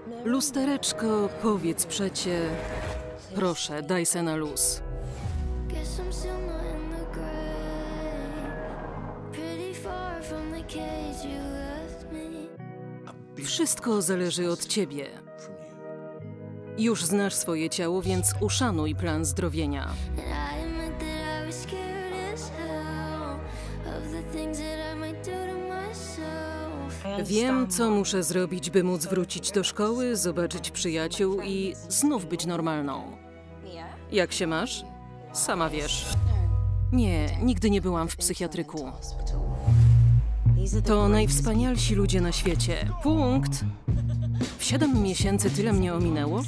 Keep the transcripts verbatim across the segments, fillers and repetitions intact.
Lustereczko, powiedz przecie... Proszę, daj se na luz. Wszystko zależy od ciebie. Już znasz swoje ciało, więc uszanuj plan zdrowienia. Wiem, co muszę zrobić, by móc wrócić do szkoły, zobaczyć przyjaciół i znów być normalną. Jak się masz? Sama wiesz. Nie, nigdy nie byłam w psychiatryku. To najwspanialsi ludzie na świecie. Punkt. W siedem miesięcy tyle mnie ominęło?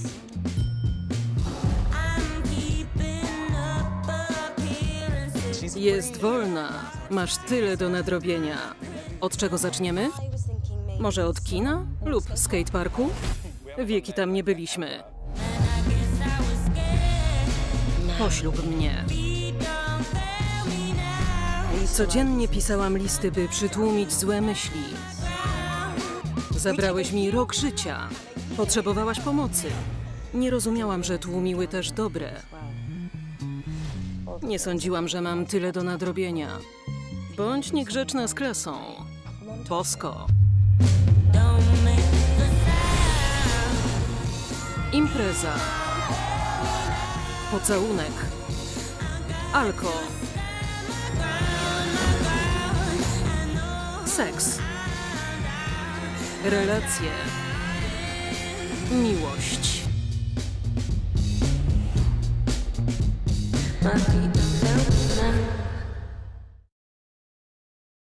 Jest wolna. Masz tyle do nadrobienia. Od czego zaczniemy? Może od kina? Lub skateparku? Wieki tam nie byliśmy. Poślub mnie. Codziennie pisałam listy, by przytłumić złe myśli. Zabrałeś mi rok życia. Potrzebowałaś pomocy. Nie rozumiałam, że tłumiły też dobre. Nie sądziłam, że mam tyle do nadrobienia. Bądź niegrzeczna z klasą. Bosko. Impreza. Pocałunek. Alko. Seks. Relacje. Miłość.